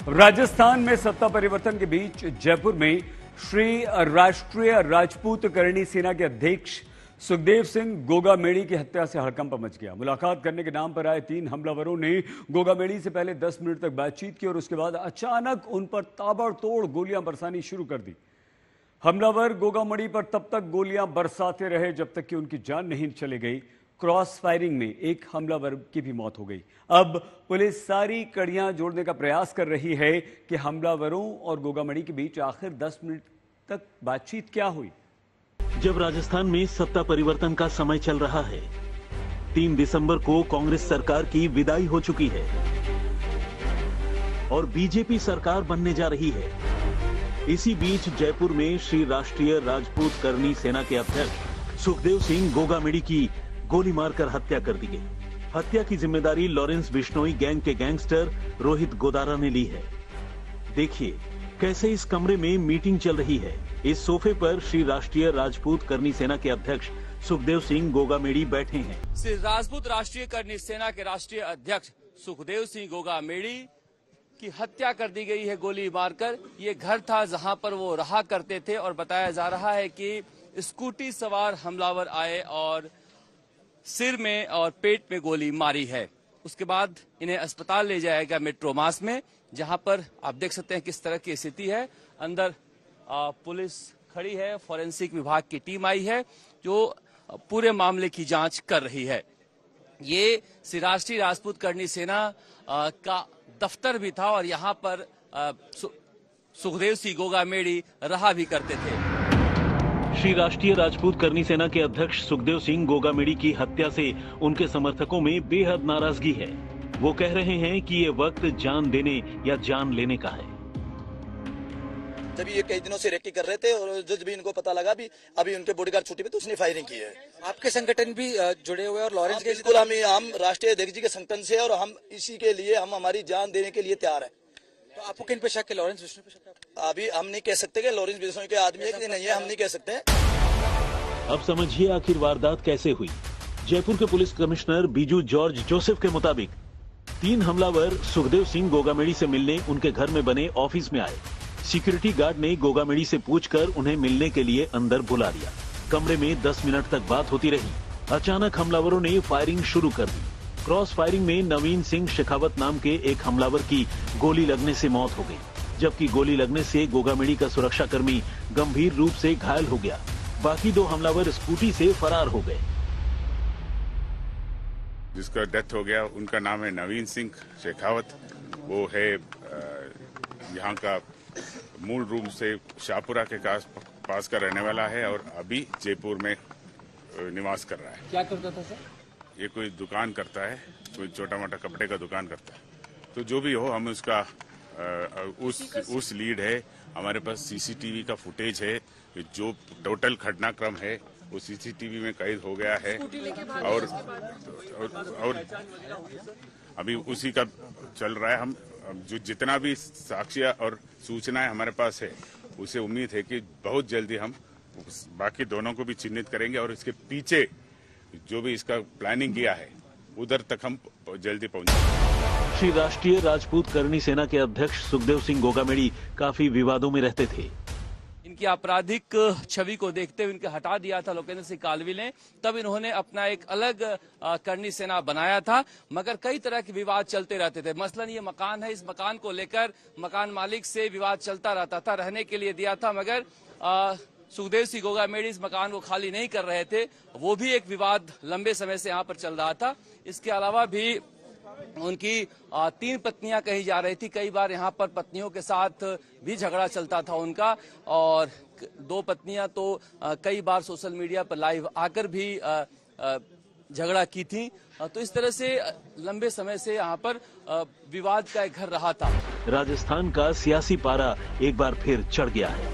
राजस्थान में सत्ता परिवर्तन के बीच जयपुर में श्री राष्ट्रीय राजपूत करणी सेना के अध्यक्ष सुखदेव सिंह गोगामेड़ी की हत्या से हड़कंप मच गया। मुलाकात करने के नाम पर आए 3 हमलावरों ने गोगामेड़ी से पहले 10 मिनट तक बातचीत की और उसके बाद अचानक उन पर ताबड़तोड़ गोलियां बरसानी शुरू कर दी। हमलावर गोगामेड़ी पर तब तक गोलियां बरसाते रहे जब तक कि उनकी जान नहीं चली गई। क्रॉस फायरिंग में एक हमलावर की भी मौत हो गई। अब पुलिस सारी कड़ियां जोड़ने का प्रयास कर रही है कि हमलावरों और गोगामेड़ी के बीच आखिर 10 मिनट तक बातचीत क्या हुई। जब राजस्थान में सत्ता परिवर्तन का समय चल रहा है, 3 दिसंबर को कांग्रेस सरकार की विदाई हो चुकी है और बीजेपी सरकार बनने जा रही है। इसी बीच जयपुर में श्री राष्ट्रीय राजपूत करणी सेना के अध्यक्ष सुखदेव सिंह गोगामेड़ी की गोली मारकर हत्या कर दी गई। हत्या की जिम्मेदारी लॉरेंस बिश्नोई गैंग के गैंगस्टर रोहित गोदारा ने ली है। देखिए कैसे इस कमरे में मीटिंग चल रही है। इस सोफे पर श्री राष्ट्रीय राजपूत करणी सेना के अध्यक्ष सुखदेव सिंह गोगामेड़ी बैठे हैं। श्री राजपूत राष्ट्रीय करणी सेना के राष्ट्रीय अध्यक्ष सुखदेव सिंह गोगामेड़ी की हत्या कर दी गई है गोली मारकर। ये घर था जहां पर वो रहा करते थे और बताया जा रहा है कि स्कूटी सवार हमलावर आए और सिर में और पेट में गोली मारी है। उसके बाद इन्हें अस्पताल ले जाया गया मेट्रोमास में, जहां पर आप देख सकते हैं किस तरह की स्थिति है। अंदर पुलिस खड़ी है, फॉरेंसिक विभाग की टीम आई है जो पूरे मामले की जांच कर रही है। ये श्री राष्ट्रीय राजपूत करणी सेना का दफ्तर भी था और यहाँ पर सुखदेव सिंह गोगामेड़ी रहा भी करते थे। श्री राष्ट्रीय राजपूत करणी सेना के अध्यक्ष सुखदेव सिंह गोगामेड़ी की हत्या से उनके समर्थकों में बेहद नाराजगी है। वो कह रहे हैं कि ये वक्त जान देने या जान लेने का है। जब ये कई दिनों से रेकी कर रहे थे और जब भी इनको पता लगा भी अभी उनके बॉडीगार्ड छुट्टी पे तो उसने फायरिंग की है। आपके संगठन भी जुड़े हुए और लॉरेंस के बिल्कुल हम राष्ट्रीय अध्यक्ष जी के संगठन से और हम इसी के लिए हम हमारी जान देने के लिए तैयार है। तो आपको किन पे शक है? लॉरेंस बिश्नोई पे शक है? अभी हम नहीं कह सकते कि लॉरेंस बिश्नोई के आदमी है कि नहीं है, हम नहीं कह सकते। अब समझिए आखिर वारदात कैसे हुई। जयपुर के पुलिस कमिश्नर बीजू जॉर्ज जोसेफ के मुताबिक 3 हमलावर सुखदेव सिंह गोगामेड़ी से मिलने उनके घर में बने ऑफिस में आए। सिक्योरिटी गार्ड ने गोगामेड़ी से पूछकर उन्हें मिलने के लिए अंदर बुला लिया। कमरे में 10 मिनट तक बात होती रही। अचानक हमलावरों ने फायरिंग शुरू कर दी। क्रॉस फायरिंग में नवीन सिंह शेखावत नाम के एक हमलावर की गोली लगने से मौत हो गई, जबकि गोली लगने से गोगामेड़ी का सुरक्षाकर्मी गंभीर रूप से घायल हो गया। बाकी 2 हमलावर स्कूटी से फरार हो गए। जिसका डेथ हो गया उनका नाम है नवीन सिंह शेखावत। वो है यहाँ का मूल रूप से शाहपुरा के पास का रहने वाला है और अभी जयपुर में निवास कर रहा है। क्या करता था सर? ये कोई दुकान करता है, कोई छोटा मोटा कपड़े का दुकान करता है। तो जो भी हो, हम उसका उस लीड है। हमारे पास सीसीटीवी का फुटेज है। जो टोटल घटनाक्रम है वो सीसीटीवी में कैद हो गया है और अभी उसी का चल रहा है। हम जो जितना भी साक्ष्य और सूचनाएं हमारे पास है, उसे उम्मीद है कि बहुत जल्दी हम बाकी दोनों को भी चिन्हित करेंगे और इसके पीछे जो भी इसका प्लानिंग किया है उधर तक हम जल्दी पहुंचेंगे। श्री राष्ट्रीय राजपूत करणी सेना के अध्यक्ष सुखदेव सिंह गोगामेड़ी काफी विवादों में रहते थे। इनकी आपराधिक छवि को देखते हुए इनके हटा दिया था लोकेंद्र सिंह कालवी ने। तब इन्होंने अपना एक अलग करणी सेना बनाया था, मगर कई तरह के विवाद चलते रहते थे। मसलन ये मकान है, इस मकान को लेकर मकान मालिक से विवाद चलता रहता था। रहने के लिए दिया था, मगर सुखदेव सिंह गोगामेड़ी इस मकान को खाली नहीं कर रहे थे। वो भी एक विवाद लंबे समय से यहाँ पर चल रहा था। इसके अलावा भी उनकी 3 पत्नियां कही जा रही थी। कई बार यहाँ पर पत्नियों के साथ भी झगड़ा चलता था उनका और 2 पत्नियां तो कई बार सोशल मीडिया पर लाइव आकर भी झगड़ा की थी। तो इस तरह से लंबे समय से यहाँ पर विवाद का एक घर रहा था। राजस्थान का सियासी पारा एक बार फिर चढ़ गया है।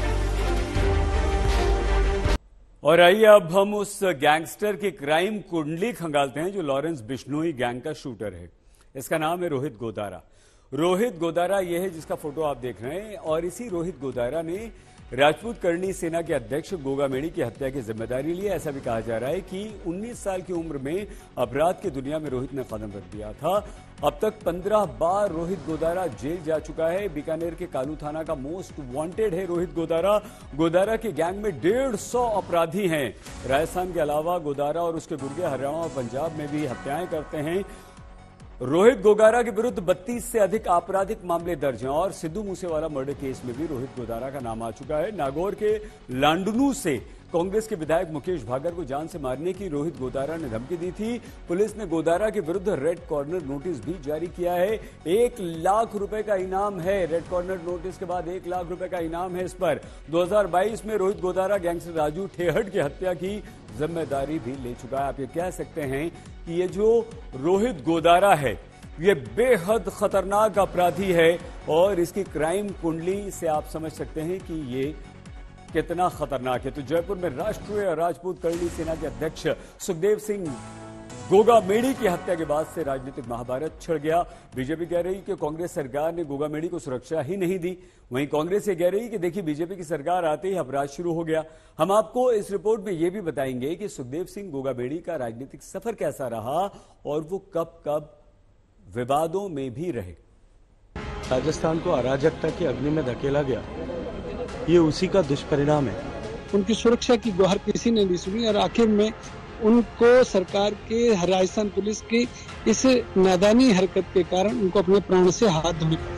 और आइए अब हम उस गैंगस्टर की क्राइम कुंडली खंगालते हैं जो लॉरेंस बिश्नोई गैंग का शूटर है। इसका नाम है रोहित गोदारा। रोहित गोदारा ये है जिसका फोटो आप देख रहे हैं, और इसी रोहित गोदारा ने राजपूत करणी सेना के अध्यक्ष गोगा मेड़ी की हत्या की जिम्मेदारी ली। ऐसा भी कहा जा रहा है कि 19 साल की उम्र में अपराध की दुनिया में रोहित ने कदम रख दिया था। अब तक 15 बार रोहित गोदारा जेल जा चुका है। बीकानेर के कालू थाना का मोस्ट वांटेड है रोहित गोदारा। गोदारा के गैंग में 150 अपराधी हैं। राजस्थान के अलावा गोदारा और उसके गुर्गे हरियाणा और पंजाब में भी हत्याएं करते हैं। रोहित गोदारा के विरुद्ध 32 से अधिक आपराधिक मामले दर्ज हैं और सिद्धू मूसेवाला मर्डर केस में भी रोहित गोदारा का नाम आ चुका है। नागौर के लांडनू से कांग्रेस के विधायक मुकेश भागर को जान से मारने की रोहित गोदारा ने धमकी दी थी। पुलिस ने गोदारा के विरुद्ध रेड कॉर्नर नोटिस भी जारी किया है। 1 लाख रुपए का इनाम है। रेड कॉर्नर नोटिस के बाद 1 लाख रुपए का इनाम है इस पर। 2022 में रोहित गोदारा गैंगस्टर राजू ठेहट की हत्या की जिम्मेदारी भी ले चुका है। आप ये कह सकते हैं कि ये जो रोहित गोदारा है ये बेहद खतरनाक अपराधी है और इसकी क्राइम कुंडली से आप समझ सकते हैं कि ये कितना खतरनाक है। तो जयपुर में राष्ट्रीय राजपूत करणी सेना के अध्यक्ष सुखदेव सिंह गोगा मेड़ी की हत्या के बाद से राजनीतिक महाभारत छिड़ गया। बीजेपी कह रही कि कांग्रेस सरकार ने गोगा मेड़ी को सुरक्षा ही नहीं दी। वहीं कांग्रेस ये कह रही कि देखिए बीजेपी की सरकार आते ही अपराध शुरू हो गया। हम आपको इस रिपोर्ट में यह भी बताएंगे कि सुखदेव सिंह गोगा मेड़ी का राजनीतिक सफर कैसा रहा और वो कब कब विवादों में भी रहे। राजस्थान को अराजकता की अग्नि में धकेला गया, ये उसी का दुष्परिणाम है। उनकी सुरक्षा की गुहार किसी ने नहीं सुनी और आखिर में उनको सरकार के राजस्थान पुलिस की इस नादानी हरकत के कारण उनको अपने प्राण से हाथ धोने पड़े।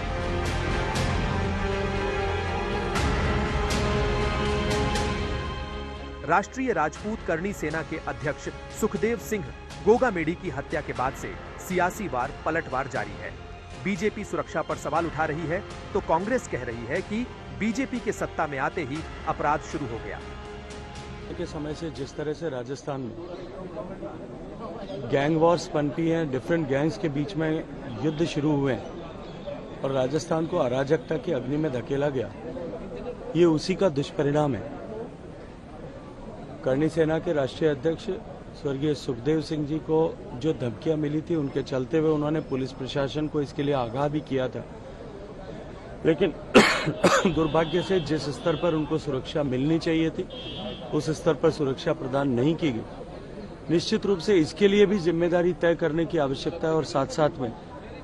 राष्ट्रीय राजपूत करणी सेना के अध्यक्ष सुखदेव सिंह गोगा मेड़ी की हत्या के बाद से सियासी वार पलटवार जारी है। बीजेपी सुरक्षा पर सवाल उठा रही है तो कांग्रेस कह रही है कि बीजेपी के सत्ता में आते ही अपराध शुरू हो गया। के समय से जिस तरह से राजस्थान में गैंग वॉर्स पनपी हैं, डिफरेंट गैंग्स के बीच में युद्ध शुरू हुए हैं और राजस्थान को अराजकता की अग्नि में धकेला गया, ये उसी का दुष्परिणाम है। करणी सेना के राष्ट्रीय अध्यक्ष स्वर्गीय सुखदेव सिंह जी को जो धमकियां मिली थी उनके चलते हुए उन्होंने पुलिस प्रशासन को इसके लिए आगाह भी किया था, लेकिन दुर्भाग्य से जिस स्तर पर उनको सुरक्षा मिलनी चाहिए थी उस स्तर पर सुरक्षा प्रदान नहीं की गई। निश्चित रूप से इसके लिए भी जिम्मेदारी तय करने की आवश्यकता है और साथ साथ में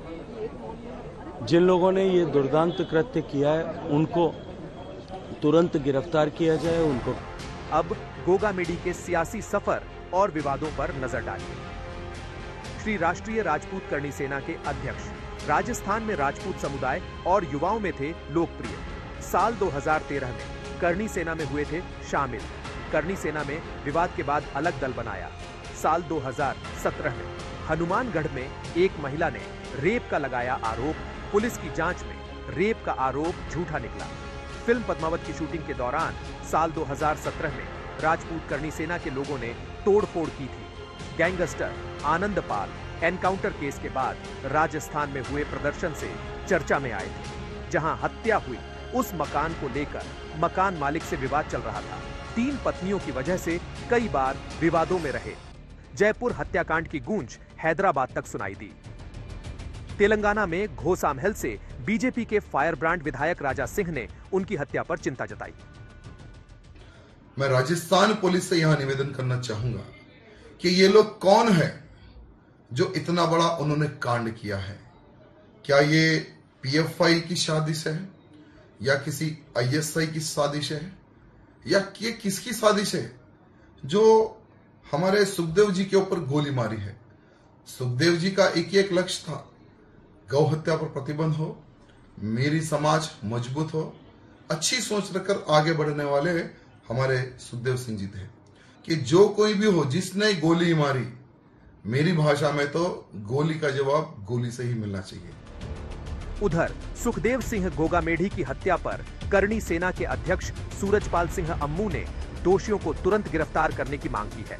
जिन लोगों ने ये दुर्दांत कृत्य किया है उनको तुरंत गिरफ्तार किया जाए। उनको अब गोगा मेड़ी के सियासी सफर और विवादों पर नजर डालिए। श्री राष्ट्रीय राजपूत करणी सेना के अध्यक्ष राजस्थान में राजपूत समुदाय और युवाओं में थे लोकप्रिय। साल 2013 में करणी सेना में हुए थे शामिल। करणी सेना में विवाद के बाद अलग दल बनाया। साल 2017 में हनुमानगढ़ में एक महिला ने रेप का लगाया आरोप। पुलिस की जांच में रेप का आरोप झूठा निकला। फिल्म पद्मावत की शूटिंग के दौरान साल 2017 में राजपूत करणी सेना के लोगों ने तोड़फोड़ की थी। Gangster Anand Pal encounter case के बाद राजस्थान में हुए प्रदर्शन से चर्चा में आए थे। जहां हत्या हुई उस मकान को लेकर मकान मालिक से विवाद चल रहा था। 3 पत्नियों की वजह से कई बार विवादों में रहे। जयपुर हत्याकांड की गूंज हैदराबाद तक सुनाई दी। तेलंगाना में घोसामहल से बीजेपी के फायर ब्रांड विधायक राजा सिंह ने उनकी हत्या पर चिंता जताई। मैं राजस्थान पुलिस से यहां निवेदन करना चाहूंगा कि ये लोग कौन है जो इतना बड़ा उन्होंने कांड किया है। क्या ये पीएफआई की साजिश है या किसी आईएसआई की साजिश है या ये किसकी साजिश है जो हमारे सुखदेव जी के ऊपर गोली मारी है। सुखदेव जी का एक ही एक लक्ष्य था, गौ हत्या पर प्रतिबंध हो, मेरी समाज मजबूत हो। अच्छी सोच रखकर आगे बढ़ने वाले हमारे सुखदेव सिंह जी थे कि जो कोई भी हो जिसने गोली मारी, मेरी भाषा में तो गोली का जवाब गोली से ही मिलना चाहिए। उधर सुखदेव सिंह गोगा मेढ़ी की हत्या पर करणी सेना के अध्यक्ष सूरजपाल सिंह अम्मू ने दोषियों को तुरंत गिरफ्तार करने की मांग की है।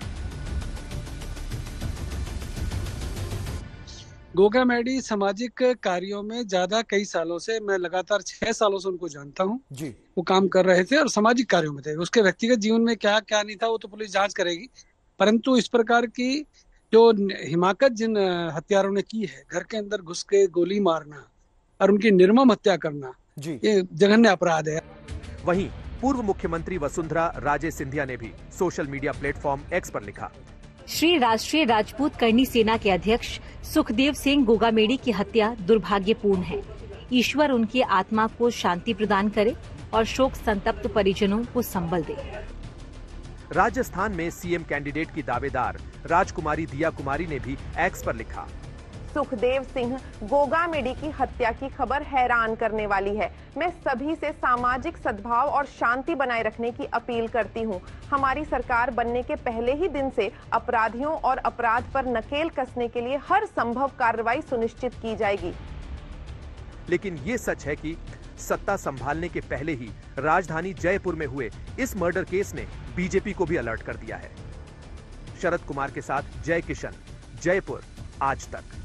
गोगा मेड़ी सामाजिक कार्यों में ज्यादा कई सालों से, मैं लगातार 6 सालों से उनको जानता हूँ जी। वो काम कर रहे थे और सामाजिक कार्यों में थे। उसके व्यक्तिगत जीवन में क्या क्या नहीं था वो तो पुलिस जांच करेगी, परंतु इस प्रकार की जो हिमाकत जिन हत्यारों ने की है, घर के अंदर घुस के गोली मारना, और उनकी निर्मम हत्या करना ये जघन्य अपराध है। वहीं पूर्व मुख्यमंत्री वसुंधरा राजे सिंधिया ने भी सोशल मीडिया प्लेटफॉर्म एक्स पर लिखा, श्री राष्ट्रीय राजपूत करणी सेना के अध्यक्ष सुखदेव सिंह गोगामेड़ी की हत्या दुर्भाग्यपूर्ण है। ईश्वर उनकी आत्मा को शांति प्रदान करे और शोक संतप्त परिजनों को संबल दे। राजस्थान में सीएम कैंडिडेट की दावेदार राजकुमारी दिया कुमारी ने भी एक्स पर लिखा, सुखदेव सिंह गोगामेड़ी की हत्या की खबर हैरान करने वाली है। मैं सभी से सामाजिक सद्भाव और शांति बनाए रखने की अपील करती हूं। हमारी सरकार बनने के पहले ही दिन से अपराधियों और अपराध पर नकेल कसने के लिए हर संभव कार्रवाई सुनिश्चित की जाएगी। लेकिन ये सच है कि सत्ता संभालने के पहले ही राजधानी जयपुर में हुए इस मर्डर केस ने बीजेपी को भी अलर्ट कर दिया है। शरद कुमार के साथ जय किशन, जयपुर, आज तक।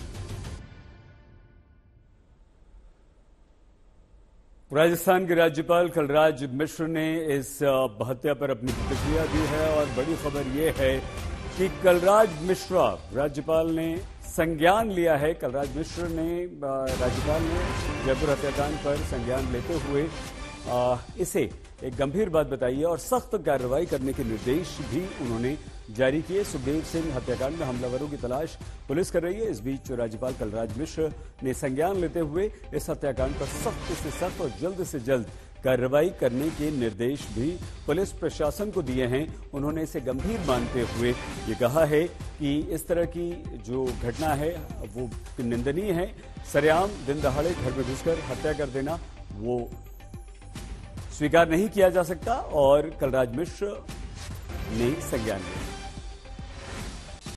राजस्थान के राज्यपाल कलराज मिश्र ने इस हत्या पर अपनी प्रतिक्रिया दी है और बड़ी खबर यह है कि कलराज मिश्रा राज्यपाल ने संज्ञान लिया है। कलराज मिश्र ने राज्यपाल ने जयपुर हत्याकांड पर संज्ञान लेते हुए इसे एक गंभीर बात बताई है और सख्त कार्रवाई करने के निर्देश भी उन्होंने जारी किए। सुखदेव सिंह हत्याकांड में हमलावरों की तलाश पुलिस कर रही है। इस बीच राज्यपाल कलराज मिश्र ने संज्ञान लेते हुए इस हत्याकांड पर सख्त से सख्त और जल्द से जल्द कार्रवाई करने के निर्देश भी पुलिस प्रशासन को दिए हैं। उन्होंने इसे गंभीर मानते हुए ये कहा है कि इस तरह की जो घटना है वो निंदनीय है। सरेआम दिन दहाड़े घर में घुसकर हत्या कर देना वो स्वीकार नहीं किया जा सकता और कलराज मिश्र ने संज्ञान लिया।